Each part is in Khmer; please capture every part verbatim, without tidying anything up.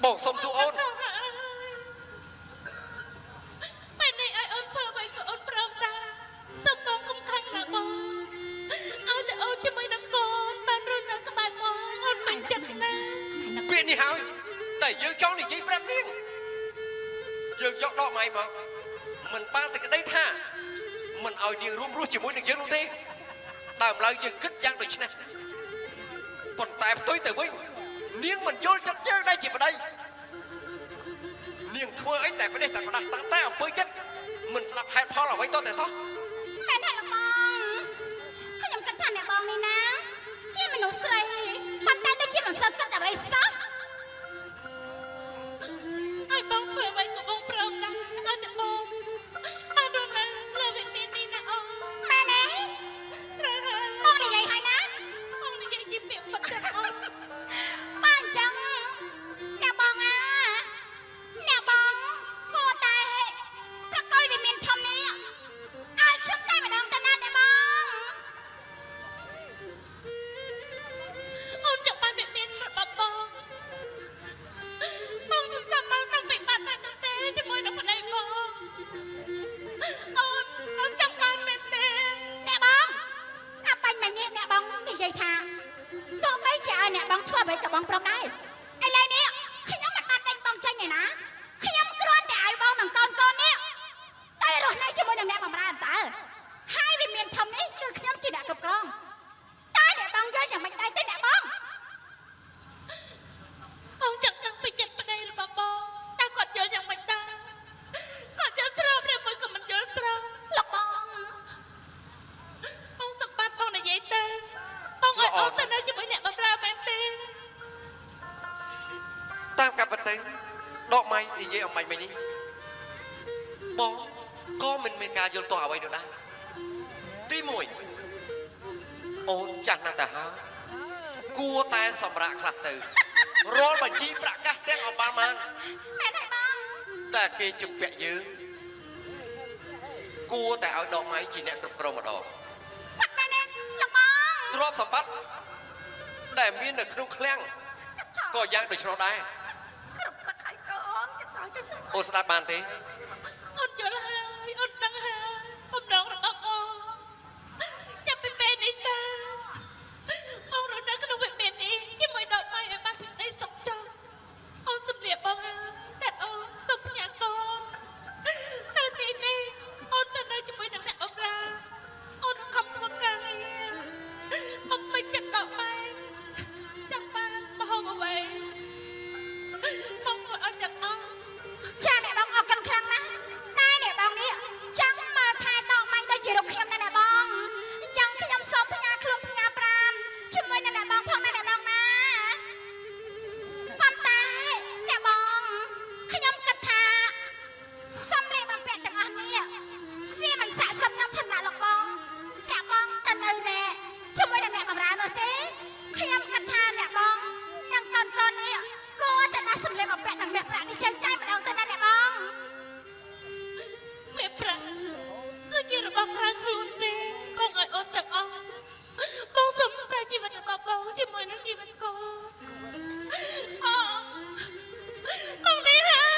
บอกสมสุโอนไม่ในไอออนเพื่อไปก็ออนปรองตาสมองคุ้มขังนะบองเอาแต่เอาจะไม่นังกอนบ้านรุ่นนักสบายมองออนเป็นจังนะเปลี่ยนนี่หายแต่ยืนจ้องนี่ยิ่งแปรเลี้ยงยืนจ้องดอกไม้มามันป้าสิกได้ท่ามันเอาเนียงร่วมรู้จิ๋วหนึ่งยืนลงทีตามเรายืนกึศยังโดยชนะปนแต่ตัวแต่วิ่งเนียงมันโยนจัดเยอะได้จิ๋วได้เนียงทั่วไอ้แต่ไม่ได้แต่กระดักตั้งแต่เอาปืนจัดมันสลับแฮนด์พอเราไว้ต้นแต่ซ้อแม่ท่านละบองขยำกันท่านเนี่ยบองนี่นะเชื่อมันหนูใส่มันได้ได้ยินมันสักกันอะไรซักไอ้บองเพื่อไปก็บองปรองตาเอาแต่บองบ้านรุ่นนั้นเลิกเป็นนี่นะอ๋อแม่เนี่ยบองนี่ใหญ่ให้นะบองนี่ใหญ่ยิ้มเปียกปัดจังอ๋อบ้านจังเนี่ยบองอ่ะเนี่ยบองโง่ตายตะก้อยวิมินทอมนี้อาชุบได้มาดองแต่นั้นเนี่ยบองออนจากบ้านเป็นเป็นปะบองบองถึงสามารถต้องไปบ้านนั้นแต่จะมวยน้องคนใดบองออนออนจากบ้านเป็นเต้เนี่ยบองอาไปมาเนี่ยเนี่ยบองนี่ใหญ่ทางตัวไม่จะเอาเนี่ยบองทั่วไปกับบองปรองได้ไอ้ไรเนี่ยขยำมันมันเด้งบองใจไงนะขยำกรอนแต่ไอ้บองหนังกอนกอนเนี่ยตายรถในจะมวยน้ำแนบบองร้านตาให้วิมินทอมนี้คือขยำจีน่ะกับกรองตายเนี่ยบองเยอะอย่างไม่ได้เต้นเนี่ยบองออนจากยังไปจัดประเดี๋ยวปะบองแต่กอดเยอะยังไม่ได้กอดเยอะสระเรียบมวยกับมันเยอะสระหลอกบองบองสัมปันบองในยัยเต้บองอ่อนแต่น่าจะไม่เนี่ยบำราเป็นเต้ตามกับปฏิดอกไม้นี่เย่ออกไม้ไม่นี้บอกก็มันเป็นการโยนตัวเอาไว้เดี๋ยวได้ตีมวยโอนจากนาตาฮะกลัวแต่สำระคลักตื่นรอบัญชีประกาศแจ้งออกมามันแม่ไหนบ้างแต่เกจุกแปะยื้อกลัวแต่เอาดอกไม้จีเนี่ยกรบกรมาดอกปัดแม่เนี่ยหลอกบ้างทรอบสัมปัตแต่มีหนึ่งครุกแคล้งก็ยังโดยเฉพาะได้โอสตาบานตีอดเยอะเลยอดดังหาอดดองระบอจะเป็นเป็นในตาบองเราดังก็ต้องเป็นเป็นนี้ที่มวยดอกไม้ไอ้บ้านสิได้สองจอออนสำเร็จบองแต่ออนสมญากรนาทีนี้ออนแต่ได้จะมวยน้ำแหนกอบราออนคำตัวกายออนไปจัดดอกไม้จากบ้านมาห้องเอาไว้บองเอาจากออนชาเนี่ยบองออกกันครั้งนะนายเนี่ยบองนี่จังมาทายดอกไม้ได้ยีรกขยำนั่นแหละบองยังขยำซอฟพญาคลุมพญาปราณช่วยนั่นแหละบองพองนั่นแหละบองนะปันตายเนี่ยบองขยำกระทาสำเร็จมันเป็นแต่งอันนี้นี่มันสะสมน้ำถนัดหรอกบองเนี่ยบองตันเลยแน่ช่วยนั่นแหละบองร้านเราสิขยำกระทาเนี่ยบองยังตอนตอนนี้ก็แต่น่าสำเร็จมันเป็นแต่แบบร้านที่ใจใจมันเอาแต่นั่นแหละบองเมื่อปราคือจีรบองครั้งรุ่นนี้บองไอออนจากออนบองสมแต่จีวันบองบองจีมวยนั่งจีวันก็อ๋อบองได้ให้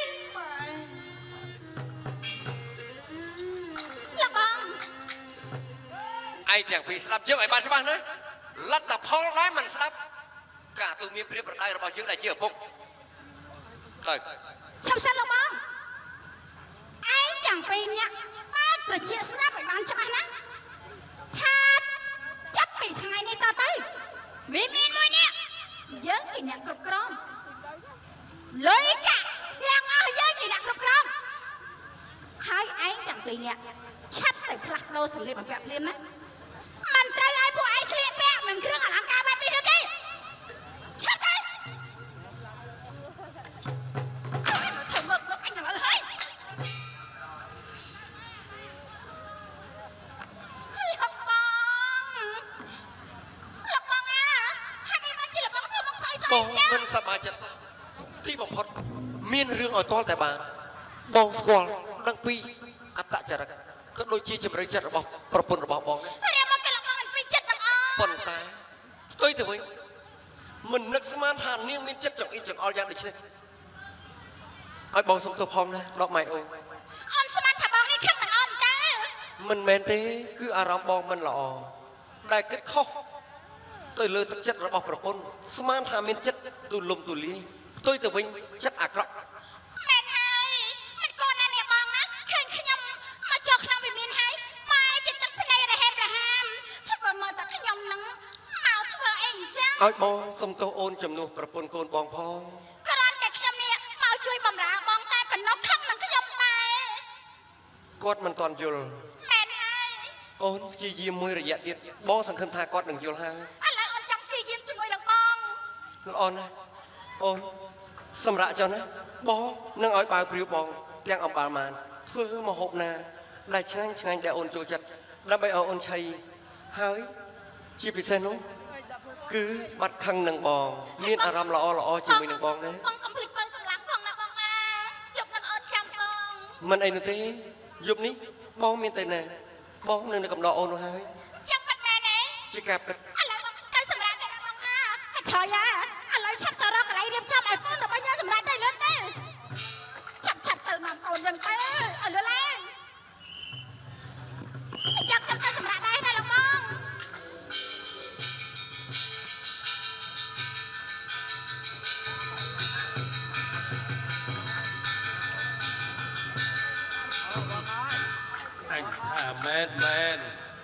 หลับบองไอ้อย่างปีสลับเยอะไอ้บ้านใช่ไหมนะรัดแต่พอร้ายมันสลับกาตัวมีเปรียบได้เราบอกเยอะได้เยอะพงเลยชอบเส้นหลับบองไอ้อย่างปีเนี่ยป้าประเจี๊ยสลับไอ้บ้านใช่ไหมนะถ้ายับปีทางไงนี่ต่อไปวิมินมวยเนี่ยเยอะกี่เนี่ยกรุบกรอบเลยกะยังเอาเยอะกี่เนี่ยกรุบกรอบให้ไอ้อย่างปีเนี่ยชัดแต่พลักโลสำเร็จแบบเรียนนะมันตรายไอ้พวกไอ้เสียแปะเหมือนเครื่องอลังการแบบนี้ดูดิชัดเลยถึงหมดหมดไอ้หนูเฮ้ยหลับบองหลับบองอ่ะฮันนี่มันจีหลับบองตัวมันซอยซอยบอกมันสบายจัดที่บอกพอดมีเรื่องอ่อยต้อแต่บางบอกสกอลนังปีอัตตะจระก็โดยจีจำเริญจัดระบบประปุ่นระบบบองเนี่ยเรียกมันกระบอกมันไปจัดนังอ๋อปนตายตัวตัวมันนึกสมาทานนี่มีจัดจังอีจังเอาอย่างดิฉันឲ្យបងសុំទោសផងណាដកម៉ៃអូនអូនស្មានថាបងនេះខឹងនឹងអូនតើមិនមែនទេគឺអារម្មណ៍បងមិនល្អដែលគិតខុសទៅលើទឹកចិត្តរបស់ប្រពន្ធស្មានថាមានចិត្តទូលំទូលាយផ្ទុយទៅវិញចិត្តអាក្រក់មែនហើយមិនកូនណានេះបងណាឃើញខ្ញុំមកចុះក្នុងវិមានហើយម៉ែចិត្តទឹកភ្នែករហេមរហាមធ្វើមើលតែខ្ញុំនឹងមកធ្វើអីអញ្ចឹងឲ្យបងសុំទោសអូនជំនួសប្រពន្ធកូនបងផងគ្រាន់តែខ្ញុំនេះមកជួយបំរើបងតែប៉ុណ្ណោះខឹងនឹងខ្ញុំដែរគាត់មិនទាន់យល់មែនហើយអូនព្យាយាមមួយរយៈទៀតបងសង្ឃឹមថាគាត់នឹងយល់ហើយឥឡូវអូនចាំព្យាយាមជាមួយនឹងបងល្អណាស់អូនសម្រាប់ចុះណាបងនឹងឲ្យបាវព្រាវបងទាំងអំបាលម៉ានធ្វើមកហូបណាដែលឆ្ងាញ់ឆ្ងាញ់ដែលអូនចូលចិត្តដើម្បីឲ្យអូនឆៃហើយជាពិសេសនោះគឺបាត់ខឹងនឹងបងមានអារម្មណ៍ល្អល្អជាមួយនឹងបងណាបងកុំភ្លេចបើកម្លាំងផងណាបងណាយកនឹងអូនចាំបងមិនអីនោះទេយប់នេះបងមានតែណាបងនៅនៅកំដរអូននោះហើយចាំបាត់មែនទេជាការពិតឥឡូវទៅសម្រាប់តែបងណាតែឆយណាឥឡូវឆាប់ទៅរកកន្លែងរៀបចំឲ្យកូនរបស់ញ៉ាំសម្រាប់ទៅលឿនទេចាប់ចាប់ទៅនាំកូនយើងទៅឲ្យលឿនឡើងចាំចាំទៅសម្រាប់ដែរណាលោកបង anh thà men men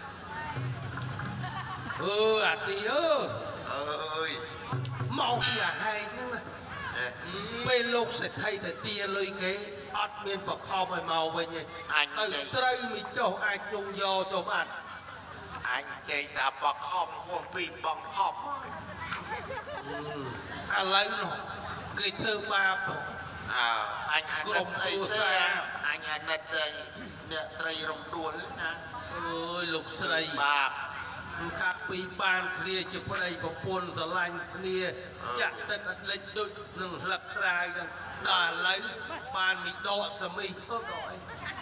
ừ à tí ơ ơi mau là hay nhưng mà bên lúc sẽ thay để tia lưới cái ọt miên bọc kho mày màu về nhỉ anh từ chạy đây mình cho ai chung vô cho bạn anh chạy ta bọc khom hoặc bị bọc khom à lấy nó cái thư ba à anh anh Gồm đất xây cua xe xa. anh anh đất đây nè xây rồng đuôi nè ơi lục sầy bà កាក់ពីបានគ្នាជាប្តីប្រពន្ធស្រឡាញ់គ្នាចាក់ទឹកអត់លេចដូចនឹងផ្លឹកត្រាយហ្នឹងដល់ឥឡូវបានមីដកសមីទៅដកអី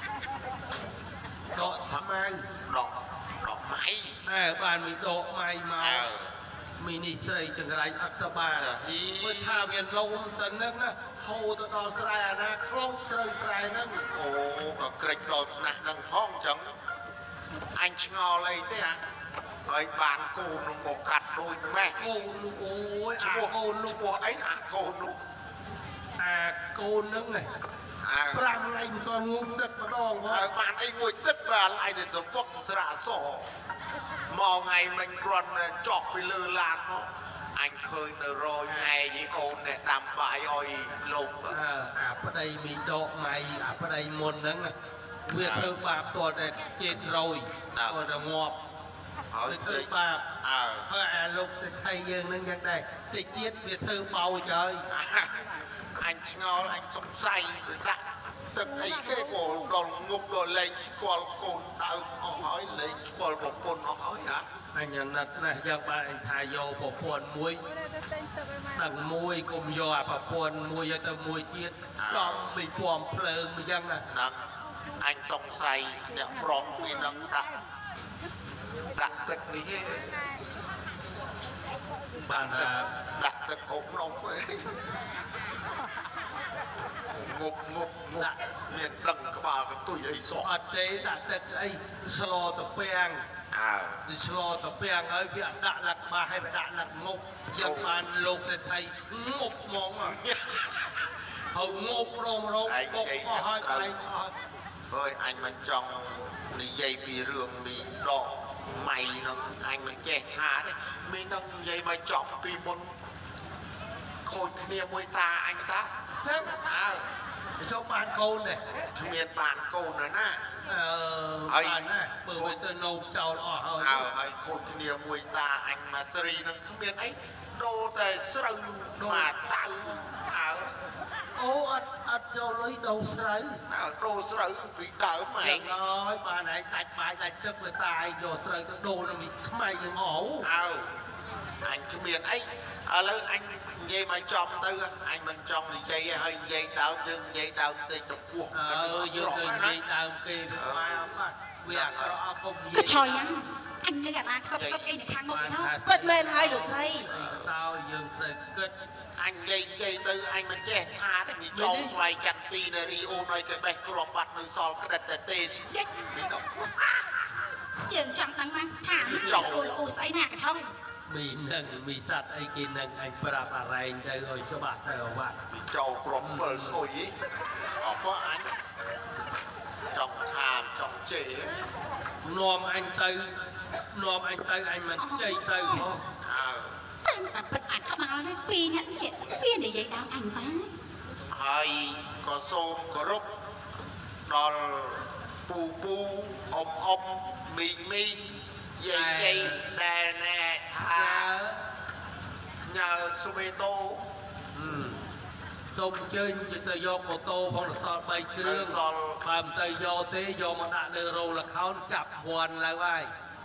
ដកស្មៅ đỏ đỏ máy តែបានមីដកម៉ៃមក à មីនេះស្រីចង្រៃអត់ទៅបានអឺមើលថាវាលងទៅនឹងណាហូរទៅដល់ស្រែអាណាខ្លោចស្រូវស្រែហ្នឹង ô có kịch đột nè nâng phong chẳng anh ngò lấy thế à ơi bạn cô nó có cắt đôi mẹ កូនអូយអា chúa កូននោះ chúa ấy à cô nó អាកូនហ្នឹងណា à ប្រាំឡៃមិនទាន់ងូតទឹកម្ដងបង à, bạn ấy ngồi tức và lại để giống phúc dạ sổ mò ngày mình còn chọc bị lừa lạt nó anh khơi nở rồi ngày với ôn để đàm phải ôi lục អើអាប្តីមីដកម៉ៃអាប្តីមុនហ្នឹងណាវាធ្វើបាបតតែជាតិរយតតែងាប់ ở វាធ្វើ đây បាប à ហើយអាលោកសេដ្ឋីយើងហ្នឹងយ៉ាងដែរតិចទៀតវាធ្វើបោចហើយ anh ngó anh sống say rồi đặt tức ấy cái cổ đòn ngục rồi lên qual cồn đau nó hỏi lên qual một cồn nó hỏi hả អញអាណិតណាស់យ៉ាងបានអញថាយកប្រពន្ធមួយទាំងមួយកុំយកអាប្រពន្ធមួយឲ្យទៅមួយទៀតចំពីពំភ្លើងអញ្ចឹងណា nè anh sống say để bóng vì nâng đặt đặt tức đi បានថា đặt tức ốm nông ấy ngục ngục ngục miền đằng các bà cái tôi ấy sọ អត់ទេដាក់ទឹកស្អីស្លទៅពាំង à ស្លទៅពាំងហើយវាដាក់លក្ខបាឲ្យវាដាក់លក្ខងប់យ៉ាងបានលោកសេដ្ឋីងប់ហ្មងហើយងប់រមរមបុកអស់ហើយកន្លែងអស់ rồi anh mình trong đi dây bị rường bị đỏ mày nó anh mình che thả đấy mình đang dây mà chọc bị môn khôi kia môi ta anh ta ចឹង à ចុះបានកូនដែរ miền bản cô nữa nè អឺបានណាបើវាទៅនៅចោលអស់ហើយ à hay khôi kia môi ta anh mà sri nó không biết ấy đô tề sâu mà tao à អូអត់អត់ចូលលុយដូរស្រូវ à đô sâu bị đỡ យ៉ាង mày ហើយបានឯងដាច់បាយដាច់ទឹកលើតាឯងយកស្រូវទៅដូរនឹងនេះថ្មីយ៉ាងអោ à anh không biết ấy à lớn anh dây mà trong tư anh mình trong thì dây hơi dây đau nhưng dây đau tới trong cuộc អើយើងទៅនិយាយដើមគេវាមកវាអាក្រក់អស់កុំនិទៅយាយឆយណា anh như là ba sắp sắp cái này khang một cái thôi bật men hai lục say tao dừng từ kết anh dây dây tư anh mình che tha để mình trâu xoay chặt tì này đi ô nói cái bè cọp bạt nơi sol cái đặt tê xí nhách đi đâu dừng trong tăng năng thả nó ô ô say nè cái trong มีหนึ่งมีสัตว์ไอ้กินหนึ่งไอ้ปราบอะไรได้เลยจะบาดได้หรอวะ bị trâu cọp bờ sôi ở có anh trong hàm trong chế นอมอันเตยนอมอันเตยอันมันใจเตยเหรอ tên mà bật ảnhเข้ามาแล้วปีเนี่ยเนี่ยปีเนี่ยvậy đau ảnh ta hai có xôm có rúc đòn pu pu om om mì mì dây dây đè nè thà nhờ sumeto សូមអញ្ជើញទៅយកម៉ូតូផងរសល់បីគ្រឿងបើមិនទៅយកទេយកមកដាក់លើរោលល្ខោនចាប់វ័នឡើងហើយ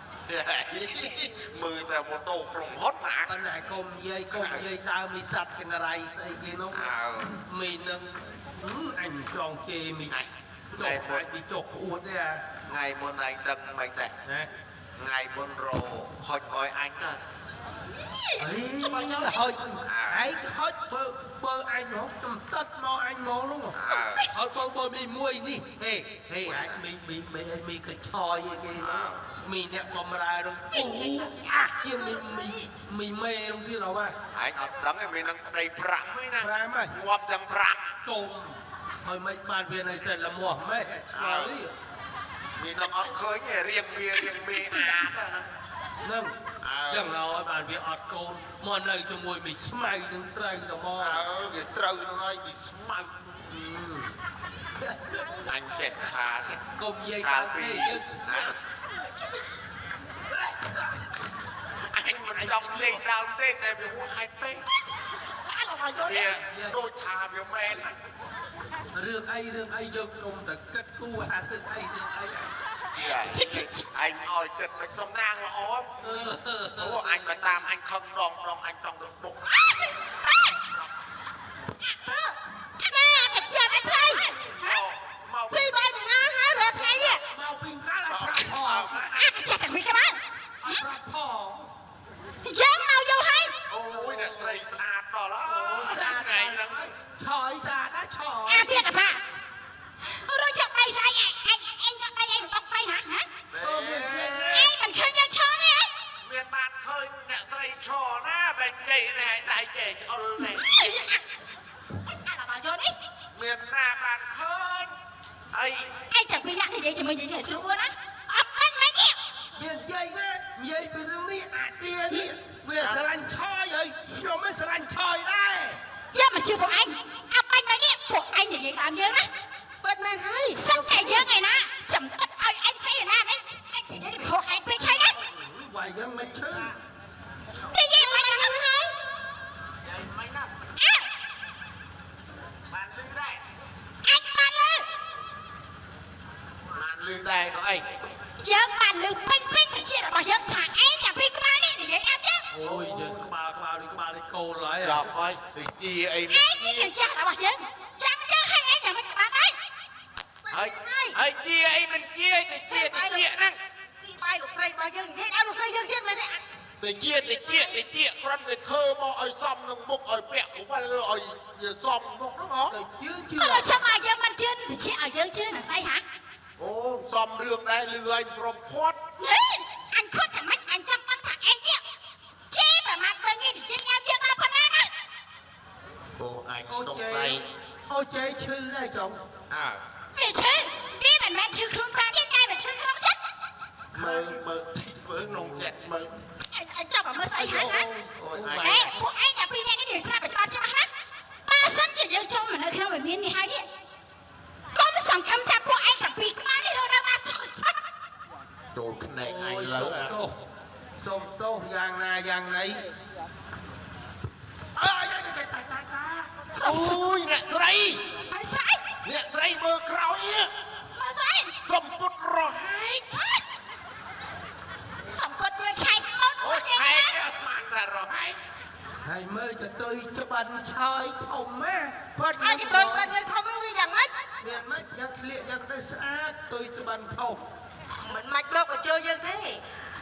mười tờ mô tô from hot hả ប៉ុន្តែកុំនិយាយកុំនិយាយតើมีសัตว์ចង្រៃស្អីគេនោះមីនឹងអញចង់ជេរមីចុះអាចពីចុះអួតទេ ngày muốn anh đâm mình này ngày muốn rồ hot coi anh đó អីហុចឯងហុចបើបើអញមកចំតិតមកអញមកនោះហើយបើបើមីមួយនេះហេហេអាចមីមីមីមីកញ្ឆយអីគេមីអ្នកបំរើនោះអូជាងមីមីមេនោះទៀតហ៎បាទ anh ở đắng em mình đang đầy prạm ấy nè ប្រាំហើយ ngọt đang prạm តុំហើយមិនបានវានៅតែល្មោះម៉េចឆ្ងល់នេះ mình đang ọt khơi nhỉ riêng mì riêng mì à đó nè នឹងចឹងហើយបានវាអត់កូនមកនៅជាមួយមីស្មៅនឹងត្រូវតែមក ờវាត្រូវនឹងហើយមីស្មៅ anhចេះថាកុំនិយាយតាមគេយើង anh mình đọc lên đau têតែវាហួសហេតុពេកវាដូចថាវាមែនរឿងអីរឿងអីយកកុំតែគិតគូរអាទឹកអីរឿងអី anh ơiគិតមិនសំណាងល្អអូអញមកតាមអញខឹងដងដងអញចង់ទៅបុកពីបាយពីណាហើយរត់ថ្ងៃនេះមកពីកាលឲ្យប្រាប់ផងចាតែវាក្បាលឲ្យប្រាប់ផងយើងមកយកឲ្យអូយអ្នកស្រីស្អាតដល់អូស្អាតថ្ងៃហ្នឹងឆយស្អាតណាឆយអាទៀតកបារត់ចុកដៃស្អីអញអញអញដៃអញអុកស្អីហ៎ហ៎អូមានមានអញមិនឃើញយើងឈរទេអញមានបានឃើញអ្នកស្រីឈរណាបែបនិយាយនេះដៃចេះឆ្អុលនេះអាឡាមកយកនេះមានណាបានឃើញអីអញតែពីណានិយាយជាមួយនិយាយស្រួលណាអត់បានមកនេះមាននិយាយណានិយាយពីរឿងនេះអាទានេះវាស្រឡាញ់ឆយហើយខ្ញុំមិនស្រឡាញ់ឆយដែរយកមកជឿពួកអញអត់បានមកនេះពួកអញនិយាយតាមយើងណាបិទមែនហើយសិនតែយើងឯណាចាំទឹកឲ្យអញស្អីណានេះអញនិយាយហោហែកពេកហើយណាវាយយើងមិនឈឺនិយាយមកយ៉ាងហ្នឹងហើយមិនណាអើបានលឺដែរអញបានលើបានលឺដែរក៏អីយើងបានលើពេញពេញទៅជារបស់យើងថាឯងចាំពីក្បាលនេះនិយាយអាប់យើងអូយយើងក្បាលក្បាលនេះក្បាលនេះកូលហើយចប់ហើយទៅជាអីឯងជាចាស់របស់យើងចាំយើងឲ្យឯងយ៉ាងមិនក្បាលដែរហើយហើយជាអីមិនជាទៅជាទៅជាហ្នឹងស៊ីបាយលោកស្រីរបស់យើងនិយាយដល់លោកស្រីយើងទៀតមែនទេទៅជាទៅជាទៅជាគ្រាន់តែធ្វើមកឲ្យសមនឹងមុខឲ្យពាក់កវិលឲ្យវាសមមុខហ្នឹងហ៎ទៅជឿជឿក៏ចាំឲ្យយើងមិនជឿទៅជាឲ្យយើងជឿណាស្អីហ៎អូសមរឿងដែរលឺឲ្យព្រមខាត់អញគាត់តែមិនអញចាំបាត់ថាឯងនេះជេរប្រមាថពេលនេះនិយាយអាប់យើងដល់ប៉ុណ្ណាណាអូអញអូតុកចេដៃអូចេឈឺដែរចុងអើវាឈឺវាមិនមែនឈឺខ្លួនប្រាណទេតែវាឈឺក្នុងចិត្តមើលមើលទីធ្វើក្នុងចិត្តមើលអញចាំមើលស្អីហ៎អូយអញអេពួកឯងតែពីរនាក់នេះស្រាប់តែច្បាស់ច្បាស់ណាបើសិនជាយើងចូលមកនៅក្នុងវិមាននេះហើយនេះកុំសង្ឃឹមថាពួកឯងតែពីរក្បាលនេះរស់នៅបានស្ទើរសោះចូលភ្នែកអញអូយលើសុំទោសសុំទោសយ៉ាងណាយ៉ាងណីអើយតាតាតាតាសុំអូយអ្នកស្រីហើយស្អីអ្នកស្រីមើលក្រោយនេះបើស្អីសុំពុតរហែកសំពត់យើងឆែកអូនអូយគេហែណាកបានតែរហែកហើយមើលទៅទុយច្បាន់ឆយធំណាបាត់ហើយគេទៅបាត់យើងធំហ្នឹងវាយ៉ាងម៉េចមានម៉េចយ៉ាងស្លៀកយ៉ាងទៅស្អាតទុយច្បាន់ធំមិនម៉ាច់លោកក៏ចូលយើងទេអ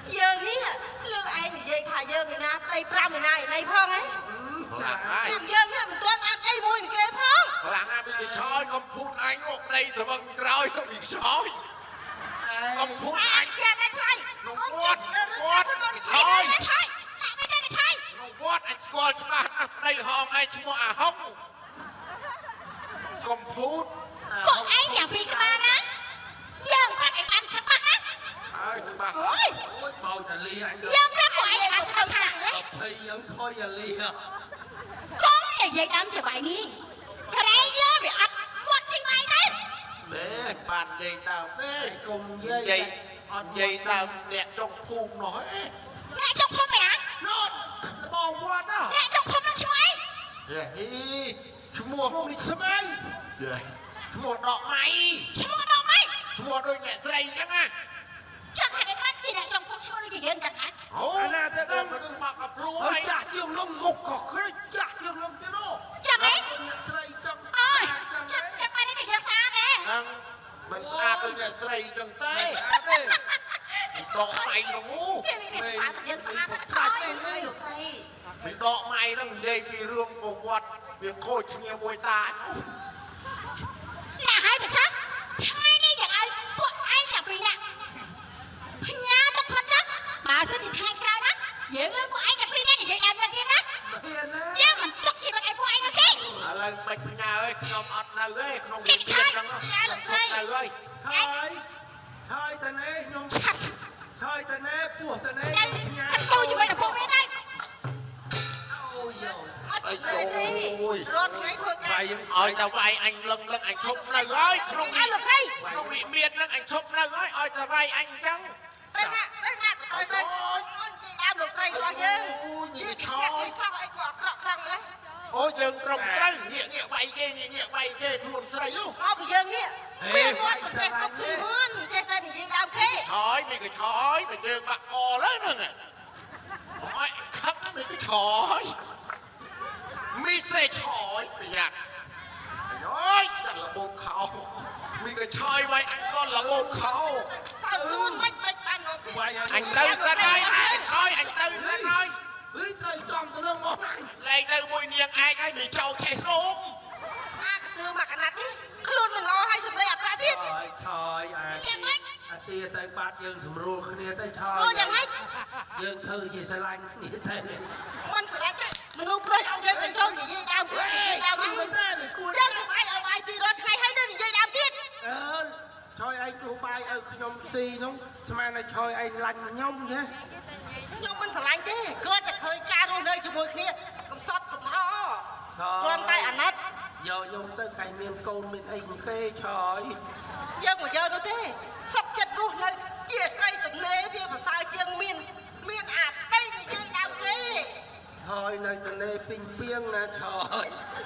យើងនេះលើឯងនិយាយថាយើងឯណាប្តីប្រាំឯណាឯណៃផងហ៎ខ្លាំងហើយយើងនេះមិនទាន់អត់អីមួយនឹងគេផងខ្លាំងហើយពីឆោយកុំភូតអញមកប្តីស្វឹងក្រោយទៅពីឆោយកុំភូតអញជាតែថ្លៃក្នុងវត្តវត្តឆោយឆៃដាក់មិនได้ឆៃក្នុងវត្តអញស្គាល់ច្បាស់ណាស់ប្តីហងឯងឈ្មោះអាហុងកុំភូតពួកឯងយ៉ាងពីក្បាលណាយើងប្រាប់ឲ្យបានច្បាស់ណាហើយច្បាស់អូយអូយបោតាលីអញយើងប្រាប់ពួកឯងបានច្បាស់ថាភ័យយើងខ້ອຍតាលីកុំនិយាយដើមច្បាស់នេះក្រែងយើងវាអត់មាត់ស៊ីបាយទេទេបាននិយាយដើមទេកុំយាយនិយាយអត់និយាយដើមអ្នកចុងភូមិនោះឯងអ្នកចុកភូមិណានោះបងវត្តហ៎អ្នកចុកភូមិនឹងឈ្មោះអីហេឈ្មោះមកនេះស្មៃឈ្មោះដកម៉ៃឈ្មោះដល់ម៉េចឈ្មោះដូចអ្នកស្រីអញ្ចឹងណាចាំហេតុអីបានជាអ្នកចុកភូមិឈ្មោះដូចជាយើងចឹងហ៎អូណាទៅដឹងមនុស្សមកកប្លូហើហើយយចាស់ជាងនោះមុខក៏ក្រិចចាស់ជាងនោះទៀតនោះចាំអីអ្នកស្រីចង់អូយចង់ចាំចាំបាយនេះតែយើងស្អាតទេហ្នឹងមិនស្អាតដូចអ្នកស្រីអញ្ចឹងទេអត់ទេដកម៉ៃនោះគេមានស្អាតតែយើងស្អាតខ្លាចទេហើយលោកស្រីពីដកម៉ៃហ្នឹងនិយាយពីរឿងប្រវត្តិវាខូចគ្នាមួយតាអ្នកហើយទៅចាស់ថ្ងៃនេះយ៉ាងឲ្យពួកឯងចាំពីអ្នកញ៉ាទុកសិនចាស់បើសិនជាថ្ងៃក្រោយណាយើងលើពួកឯងចាំពីអ្នកនិយាយដើមវិញទៀតណាមានណាយើងមិនទុកជីវិតឲ្យពួកឯងនោះទេឥឡូវមិនផ្ញើឯងខ្ញុំអត់នៅទេក្នុងវិទ្យាហ្នឹងខ្ញុំនៅហើយហើយហើយតានេះខ្ញុំឆាប់ហើយតានេះពោះតានេះទៅញ៉ាទៅជាមួយនឹងពួកវាដែរអូយយោអត់ទេរត់ថ្ងៃធ្វើការបាយឲ្យតែវាយអញលឹងលឹងអញឈប់នៅហើយក្នុងអើលោកស្រីក្នុងវិមានហ្នឹងអញឈប់នៅហើយឲ្យតែវាយអញអញ្ចឹងទៅណាទៅណាទៅទៅអូយនិយាយដើមលោកស្រីរបស់យើងនិយាយចាក់អីសោះអីក៏អក្រក់ខ្លាំងម្ល៉េះអូយើងត្រឹមត្រូវងាកងាកវាយគេងាកងាកវាយគេខ្លួនស្រីហ៎មកពីយើងនេះមានមាត់ប្រទេសទុកស៊ីមឿនចេះតែនិយាយដើមគេឆយនេះក៏ឆយតែយើងបាក់កលហ្នឹងអត់ខឹកនេះក៏ឆយមីសេឆយប្រយ័ត្នអើយតែលបោតខោមីក៏ឆយវាយអញក៏លបោតខោសើខ្លួនមិនមិនបានមកបាយអញទៅសិនហើយឆយអញទៅសិនហើយអើយត្រូវចំទៅនឹងមកណាលែងទៅមួយនាងឯងហើយមីចោលចេះរោមអាគឺមកកណាត់នេះខ្លួនមិនល្អហើយសម្លេងអក្រក់ទៀតហើយថយអាយ៉ាងម៉េចអាទាទៅបាត់យើងស្រួលគ្នាទៅថយអូយ៉ាងម៉េចយើងធ្វើជាស្រឡាញ់គ្នាទៅមិនស្លាប់ទេមនុស្សប្រុសចេះតែចូលនិយាយដើមខ្លួននិយាយដើមហើយមិនដែរគួរដឹងទៅបាយឲ្យបាយទីរត់ថ្ងៃហើយនៅនិយាយដើមទៀតអើឆយឯងទូបាយឲ្យខ្ញុំស៊ីនោះស្មានតែឆយឯងឡាញ់ខ្ញុំចាខ្ញុំមិនស្រឡាញ់ទេគាត់តែឃើញការរស់នៅជាមួយគ្នាកំសត់កំរគ្រាន់តែអាណិតយកខ្ញុំទៅកាញ់មានកូនមានអីមិនគេឆយយើងមកយកនោះទេសុកចិត្តរស់នៅជាស្រីទំនេរវាប្រសើរជាងមានមានអាប្តីនិយាយដើមគេហើយនៅទនេពីងពីងណាឆយ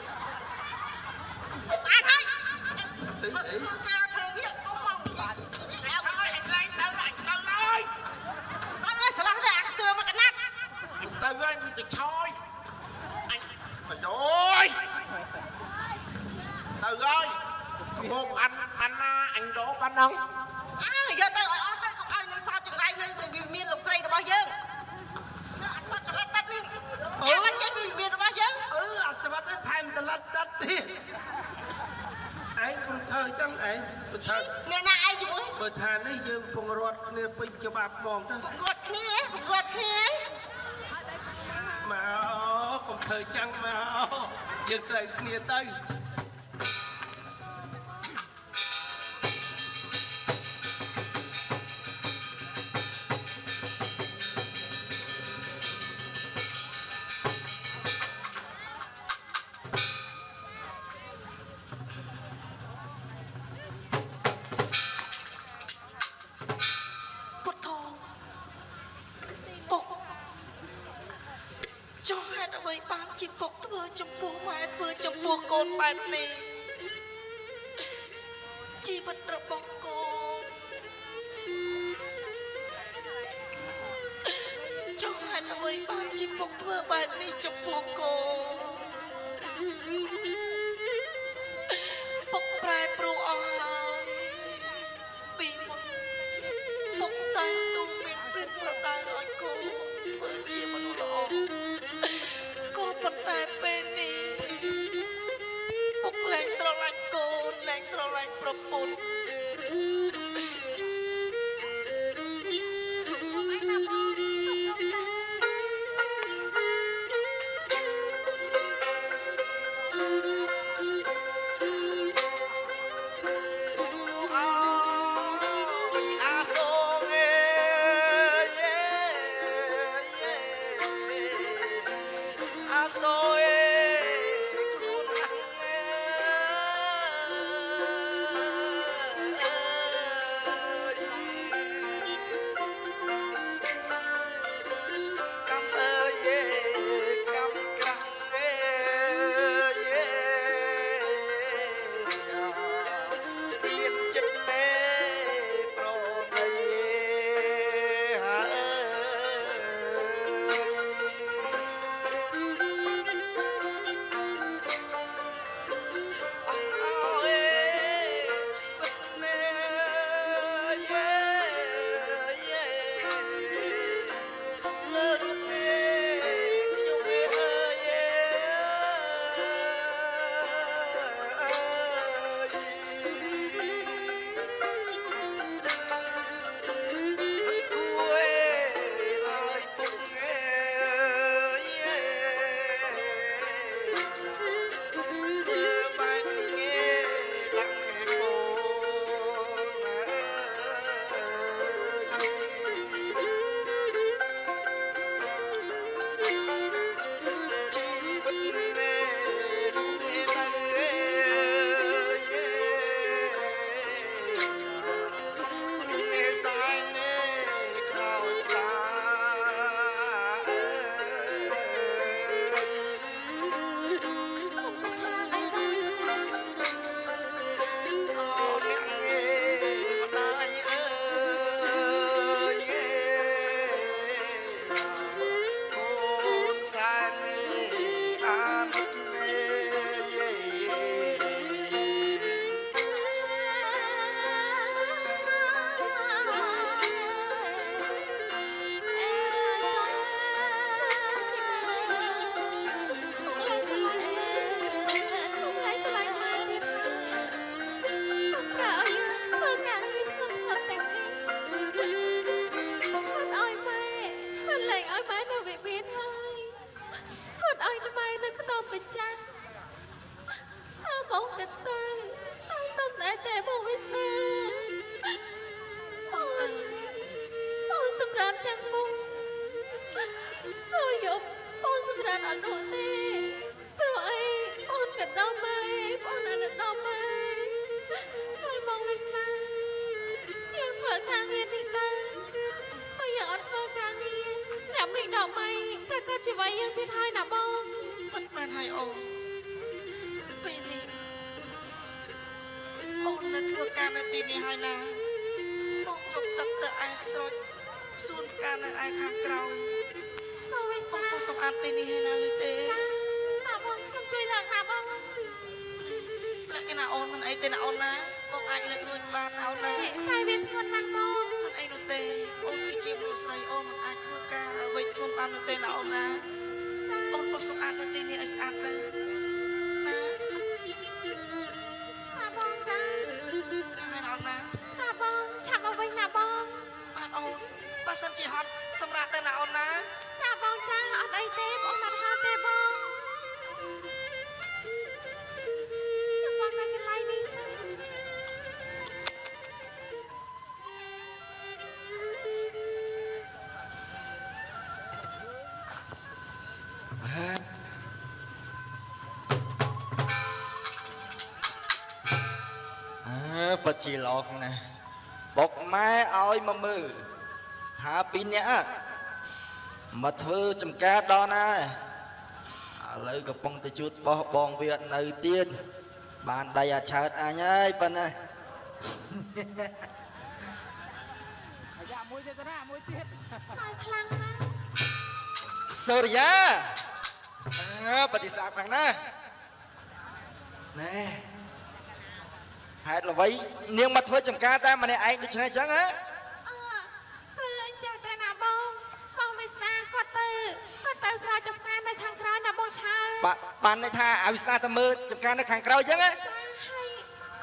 អានហើយអីអីការធ្វើវាកុំមកនិយាយដើមឆយអញលែងទៅអញទៅហើយអើយស្លាប់តែអាស្ទើមកកណាត់អញទៅហើយមីក៏ឆយអញអូយទៅហើយមកអានអានណាអញដោប៉ុណ្ណឹងអើយកទៅឲ្យអស់ទៅកុំឲ្យនៅសល់ចង្រៃនៅវាមានលោកស្រីរបស់យើងនៅអត់ស្គាល់តលិតនេះចាំមិនចេះវាមានរបស់យើងអឺអាស្វាត់នេះថែមតលិតដិតទៀតឯងកុំធ្វើចឹងឯងបើថាអ្នកណាឯងជាមួយបើថានេះយើងពងរត់គ្នាពេញច្បាប់ហ្មងទៅរត់គ្នារត់គ្នាមកកុំធ្វើចឹងមកយើងត្រូវគ្នាទៅពុទ្ធោពុកចង់ហេតុអ្វីបានជាពុកធ្វើចំពោះម៉ែធ្វើចំពោះកូនបែបនេះជីវិតរបស់កូនចង់ហេតុអ្វីបានជាពុកធ្វើបែបនេះចំពោះកូនពុកប្រែប្រួលអស់ហើយពីមុនពុកតែទូមានព្រិតប្រដៅស្រឡាញ់កូនលែងស្រឡាញ់ប្រពន្ធบจีหลอกนะบอกแม่เอามามือหาปีนี้มาเธอจำแกดอนะเลยกับปองตะจุดบอบองเวียดในเตียนบ้านใดอาชาติอันยัยปะนะสุริยะปฏิเสธทางนะนี่หายละไว้เนียงมาเพื่อจำการแต่มาในไอ้ดิฉันจังฮะเพื่อนจากแต่หน้าบองบองวิสนาขวดตือขวดตือสายจำการในข้างกลางหน้าบองชายปะปันในท่าอาวิสนาตะมือจำการในข้างกลางจังฮะ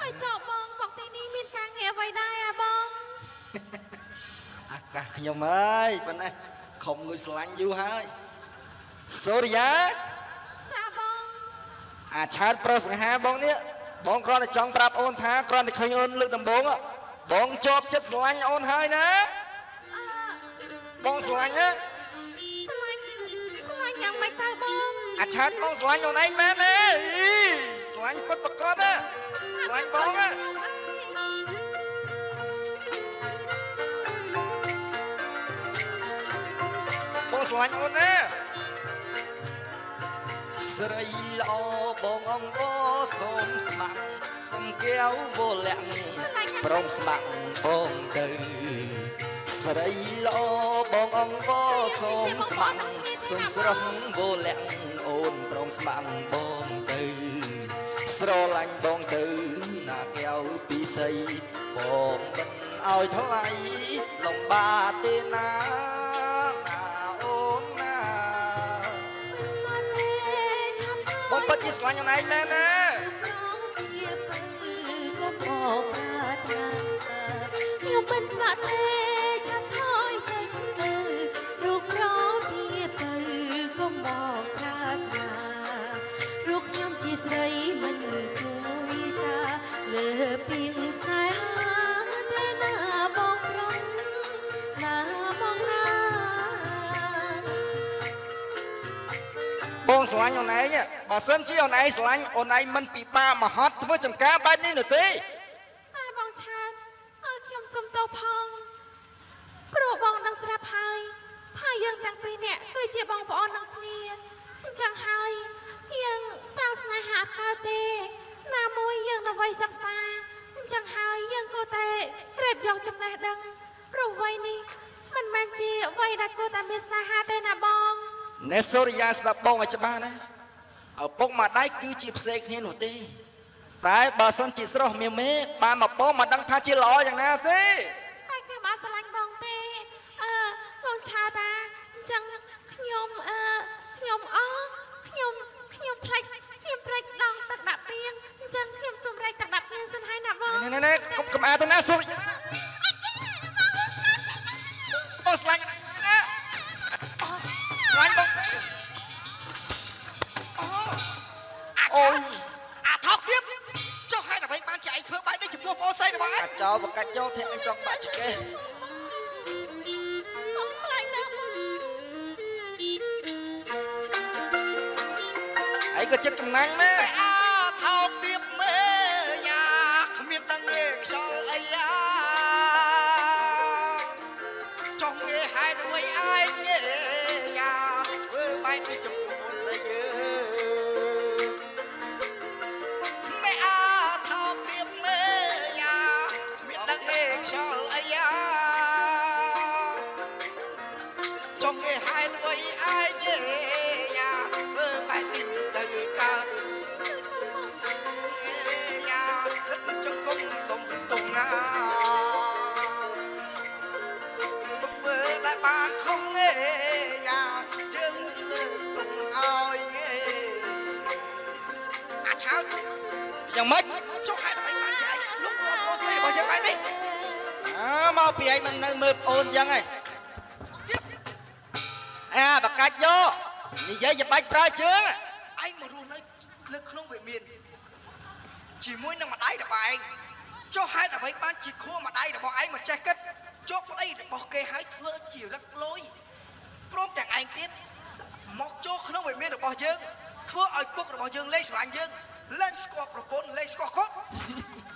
ហើយចុះបងមកទីនេះមានការងារអ្វីដែរអាបងអាកាសខ្ញុំអើយប៉ុណ្ណេះខំងុយស្រឡាញ់យូរហើយសូរិយាចាបងអាឆាតប្រុសសង្ហាបងនេះបងគ្រាន់តែចង់ប្រាប់អូនថាគ្រាន់តែឃើញអូនលើកដំបូងបងជាប់ចិត្តស្រឡាញ់អូនហើយណាបងស្រឡាញ់ណាស្រឡាញ់ស្រឡាញ់យ៉ាងម៉េចទៅបងអាឆាតបងស្រឡាញ់អូនឯងមែនទេស្រឡាញ់ពិតប្រាកដណាស្រឡាញ់បងណាបងស្រឡាញ់អូនណាស្រីល្អបងអង្វរសូមស្ម័គ្រសុំកែវវលាក់ព្រមស្ម័គ្របងទៅស្រីល្អបងអង្វរសូមស្ម័គ្រសុំស្រស់វលាក់អូនព្រមស្ម័គ្របងទៅស្រឡាញ់បងទៅណាកែវពីស័យបងមិនឲ្យថ្លៃលំបាកទេណាបងពិតជាស្រឡាញ់អូនឯងមែនណាខ្ញុំមិនស្វាក់ទេចាំថយចេញទៅរូបរងពីទៅកុំមកប្រាថ្នារូបខ្ញុំជាស្រីមិនគួរចាលើពីងស្នេហាតែណាបងប្រុសណាបងណាបងស្រឡាញ់អូនឯងបើសិនជាអូនឯងស្រឡាញ់អូនឯងមិនពិបាកមហត់ធ្វើចំការបែបនេះនោះទេតែបងឆាតអើខ្ញុំសុំទោសផងព្រោះបងដឹងស្រាប់ហើយថាយើងទាំងពីរនាក់គឺជាបងប្អូននឹងគ្នាអញ្ចឹងហើយយើងសាស្នេហាអត់កើតទេណាមួយយើងនៅវ័យសិក្សាអញ្ចឹងហើយយើងគួរតែរៀបយកចំណេះដឹងព្រោះវ័យនេះមិនមែនជាវ័យដែលគួរតែមានស្នេហាទេណាបងណែសូរិយាស្ដាប់បងឲ្យច្បាស់ណាឪពុកម្ដាយគឺជាផ្សេងគ្នានោះទេតែបើសិនជាស្រស់មេមេបានមកបងមិនដឹងថាជាល្អយ៉ាងណាទេតែគឺមកស្រឡាញ់បងទេអឺបងឆាតាអញ្ចឹងខ្ញុំអឺខ្ញុំអស់ខ្ញុំខ្ញុំផ្លេចខ្ញុំផ្លេចដងទឹកដាក់ពីងអញ្ចឹងខ្ញុំសូមរែកទឹកដាក់ពីងសិនហើយណាបងណែណែកុំកំអាទៅណាសូរិយាបងស្រឡាញ់ណាស្រឡាញ់បងអូយអាថោកទៀតចុះហើយដើម្បីបានជាឯងធ្វើបែបនេះចំពោះបងស្រីរបស់ឯងអាចោលបកាច់យកធាក់នឹងចង់បាក់ចកេះបងខ្លាចណាស់បងឯងក៏ចិត្តកំណាញ់ណាអាថោកទៀតមេយ៉ាគ្មានដឹងទេខ្យល់អីយ៉ាចង់មេហេតុអ្វីឯងយ៉ាធ្វើបែបនេះចំពោះបងស្រីយើមេអាថោកទៀតមេយ៉ាគ្មានដឹងទេខ្យល់អីយ៉ាចង់មេហេតុអ្វីឯងយ៉ាធ្វើបែបនេះទៅកើតយ៉ាគិតចង់គុំសុំទុំណាធ្វើតែបានខំឯយ៉ាយើងលើកទុំឲ្យអាឆៅយ៉ាងម៉េចចុះហេតុអ្វីបានជាឯងលុបបងប្អូនស្រីរបស់យើងបែបនេះអើមកពីឯងមិននៅមើលប្អូនយ៉ាងហីអាបកាច់យកនិយាយជាបាច់ប្រើជើងឯងមករស់នៅនៅក្នុងវិមានជាមួយនឹងម្ដាយរបស់ឯងចុះហេតុអ្វីបានជាខួរម្ដាយរបស់ឯងមិនចេះគិតជោគប្តីរបស់គេឲ្យធ្វើជារឹកលុយព្រមទាំងឯងទៀតមកចូលក្នុងវិមានរបស់យើងធ្វើឲ្យពុករបស់យើងលេងស្រឡាញ់យើងលេងស្គាល់ប្រពន្ធលេងស្គាល់គាត់